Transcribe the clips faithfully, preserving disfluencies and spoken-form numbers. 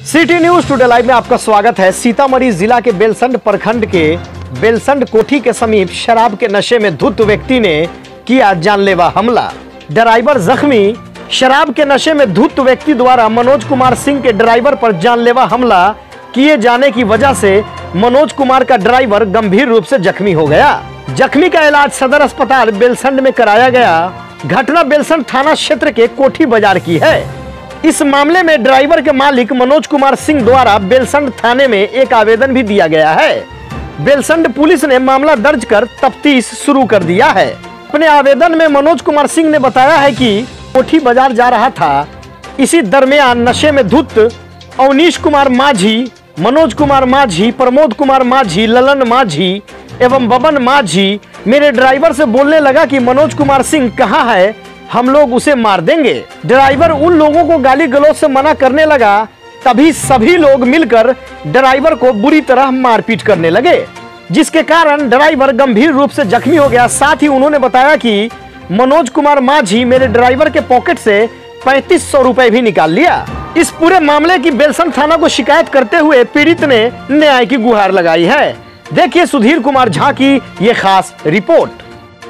City news today live में आपका स्वागत है। सीतामढ़ी जिला के बेलसंड प्रखंड के बेलसंड कोठी के समीप शराब के नशे में धुत व्यक्ति ने किया जानलेवा हमला। ड्राइवर जख्मी। शराब के नशे में धुत व्यक्ति द्वारा मनोज कुमार सिंह के ड्राइवर पर जानलेवा हमला किए जाने की वजह से मनोज कुमार का ड्राइवर गंभीर रूप से जख्मी हो गया। जख्मी का इलाज सदर अस्पताल बेलसंड में कराया गया। घटना बेलसंड थाना क्षेत्र के कोठी बाजार की है। इस मामले में ड्राइवर के मालिक मनोज कुमार सिंह द्वारा बेलसंड थाने में एक आवेदन भी दिया गया है। बेलसंड पुलिस ने मामला दर्ज कर तफ्तीश शुरू कर दिया है। अपने आवेदन में मनोज कुमार सिंह ने बताया है कि कोठी बाजार जा रहा था। इसी दरमियान नशे में धुत अवनीश कुमार माझी, मनोज कुमार माझी, प्रमोद कुमार माझी, ललन माझी एवं बबन माझी मेरे ड्राइवर से बोलने लगा कि मनोज कुमार सिंह कहाँ है, हम लोग उसे मार देंगे। ड्राइवर उन लोगों को गाली गलौज से मना करने लगा। तभी सभी लोग मिलकर ड्राइवर को बुरी तरह मारपीट करने लगे, जिसके कारण ड्राइवर गंभीर रूप से जख्मी हो गया। साथ ही उन्होंने बताया कि मनोज कुमार माझी मेरे ड्राइवर के पॉकेट से पैंतीस सौ रुपए भी निकाल लिया। इस पूरे मामले की बेलसंड थाना को शिकायत करते हुए पीड़ित ने न्याय की गुहार लगाई है। देखिए सुधीर कुमार झा की ये खास रिपोर्ट।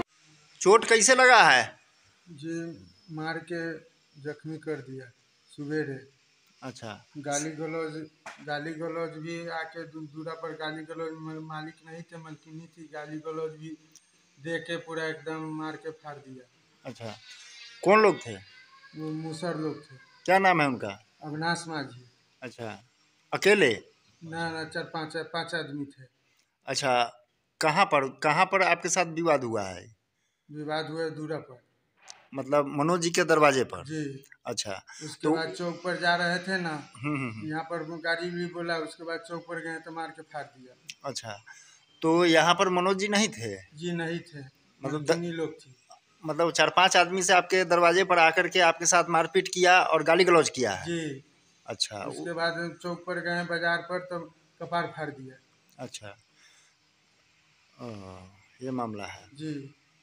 चोट कैसे लगा है? जी मार के जख्मी कर दिया सुबेरे। अच्छा। गाली गलौज गाली गलौज भी आके दू, दूरा पर गाली गलौज, मालिक नहीं थे, मलकिनी थी, गाली गलौज भी दे के पूरा एकदम मार के फाड़ दिया। अच्छा, कौन लोग थे? वो मूसर लोग थे। क्या नाम है उनका? अविनाश माझी। अच्छा, अकेले? ना ना चार पाँच पाँच आदमी थे। अच्छा, कहाँ पर कहाँ पर आपके साथ विवाद हुआ है? विवाद हुआ दूरा पर, मतलब मनोज जी के दरवाजे पर? जी। अच्छा, उसके तो बाद चौक पर जा रहे थे ना, हम्म यहाँ पर गाड़ी भी बोला, उसके बाद चौक पर गए तो मार के फाड़ दिया। अच्छा, तो यहाँ पर मनोज जी नहीं थे? जी नहीं थे, मतलब मलकिनी लोग थी। मतलब चार पांच आदमी से आपके दरवाजे पर आकर के आपके साथ मारपीट किया और गाली गलौज किया है? जी। अच्छा। उसके बाद चौक पर गए बाजार पर, तब कपार फाड़ दिया। अच्छा, ये मामला है जी।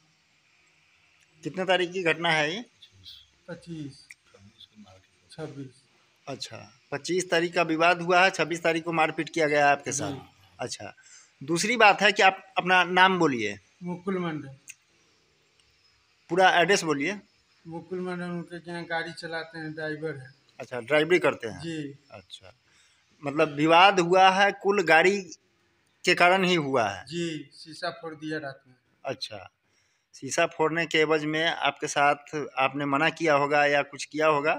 कितने तारीख की घटना है ये? पच्चीस छब्बीस। अच्छा, पच्चीस तारीख का विवाद हुआ है, छब्बीस तारीख को मारपीट किया गया है आपके साथ। अच्छा, दूसरी बात है कि आप अपना नाम बोलिए। मुकुल मंडल। पूरा एड्रेस बोलिए। मुकुल मंडल उनके यहाँ गाड़ी चलाते हैं, ड्राइवर है। अच्छा, ड्राइवरी करते हैं? जी। अच्छा, मतलब विवाद हुआ है कुल गाड़ी के कारण ही हुआ है? जी, शीशा फोड़ दिया रात में। अच्छा, शीशा फोड़ने के एवज में आपके साथ आपने मना किया होगा या कुछ किया होगा?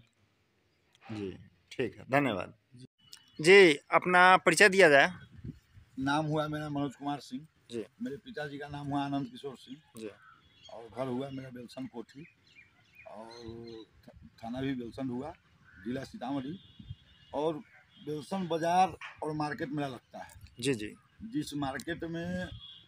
जी, ठीक है, धन्यवाद। जी, अपना परिचय दिया जाए। नाम हुआ मेरा मनोज कुमार सिंह जी। मेरे पिताजी का नाम हुआ आनंद किशोर सिंह जी। और घर हुआ मेरा बेलसंड कोठी और थाना भी बेलसंड हुआ, जिला सीतामढ़ी। और बेलसंड बाजार और मार्केट मेला लगता है। जी जी। जिस मार्केट में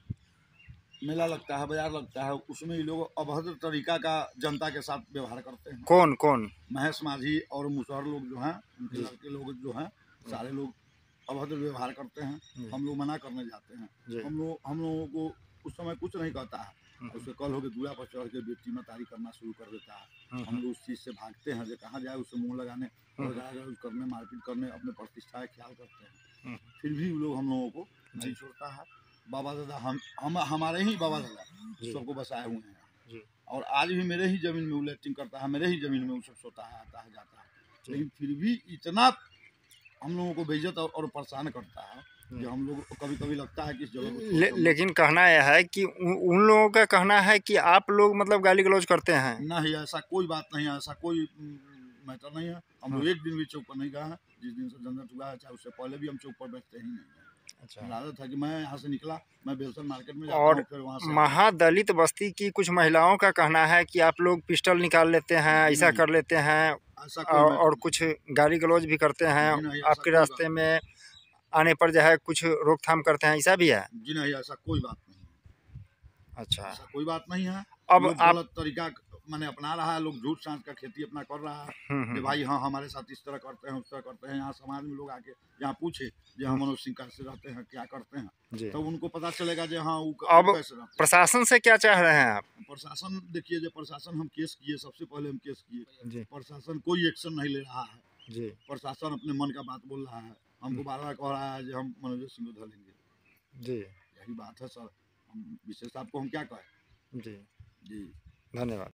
मेला लगता है, बाजार लगता है, उसमें ये लोग अभद्र तरीका का जनता के साथ व्यवहार करते हैं। कौन कौन? महेश माझी और मुसहर लोग जो हैं, उनके लड़के लोग जो हैं, सारे लोग अभद्र व्यवहार करते हैं। हम लोग मना करने जाते हैं। हम लोग हम लोगों को उस समय कुछ नहीं कहता है, उससे कल होकर दूरा पर चढ़ के बेटी मतारी करना शुरू कर देता है। हम लोग उस चीज़ से भागते हैं, जो कहाँ जाए उससे मुंह लगाने और गाली करने, मारपीट करने, अपने प्रतिष्ठा का ख्याल करते हैं। फिर भी लोग हम लोगों को नहीं छोड़ता है। बाबा दादा हम हम हमारे ही बाबा दादा सबको बसाए हुए हैं, और आज भी मेरे ही जमीन में वो लैट्रिन करता है, मेरे ही जमीन में वो सब सोता है, आता है, जाता है। लेकिन फिर भी इतना हम लोगों को बेइज्जत और, और परेशान करता है कि हम लोग को कभी कभी लगता है कि इस जगह ले, लेकिन कहना यह है कि उन, उन लोगों का कहना है कि आप लोग मतलब गाली गलौज करते हैं। नहीं, ऐसा कोई बात नहीं है, ऐसा कोई मैटर नहीं है। हम लोग एक दिन भी चौक पर नहीं गए हैं। जिस दिन से झंझट हुआ है, चाहे उससे पहले भी हम चौक पर बैठते ही नहीं हैं। अच्छा, आदत था कि मैं यहाँ से निकला, मैं बेलसंड मार्केट में जाता और हूँ, फिर वहाँ से महादलित बस्ती की कुछ महिलाओं का कहना है कि आप लोग पिस्टल निकाल लेते हैं, ऐसा कर लेते हैं, और, और कुछ गाली गलौज भी करते हैं, आपके रास्ते में आने पर जो है कुछ रोकथाम करते हैं, ऐसा भी है? जी नहीं, ऐसा कोई बात नहीं है। अच्छा, ऐसा कोई बात नहीं है। अब आप गलत तरीका मैंने अपना रहा है, लोग झूठ सांस का खेती अपना कर रहा है कि भाई हाँ हमारे साथ इस तरह करते हैं, उस तरह करते हैं। यहाँ समाज में लोग आके यहाँ पूछे जो हम मनोज सिंह कैसे रहते हैं, क्या करते हैं, तो उनको पता चलेगा जो हाँ वो कैसे रहते हैं। प्रशासन से क्या चाह रहे हैं आप? प्रशासन देखिए, जो प्रशासन हम केस किए, सबसे पहले हम केस किए, प्रशासन कोई एक्शन नहीं ले रहा है। जी प्रशासन अपने मन का बात बोल रहा है, हमको बार बार कह रहा है कि हम मनोज सिंह को धर लेंगे। जी यही बात है सर, हम विशेष आपको हम क्या कहें। जी जी धन्यवाद।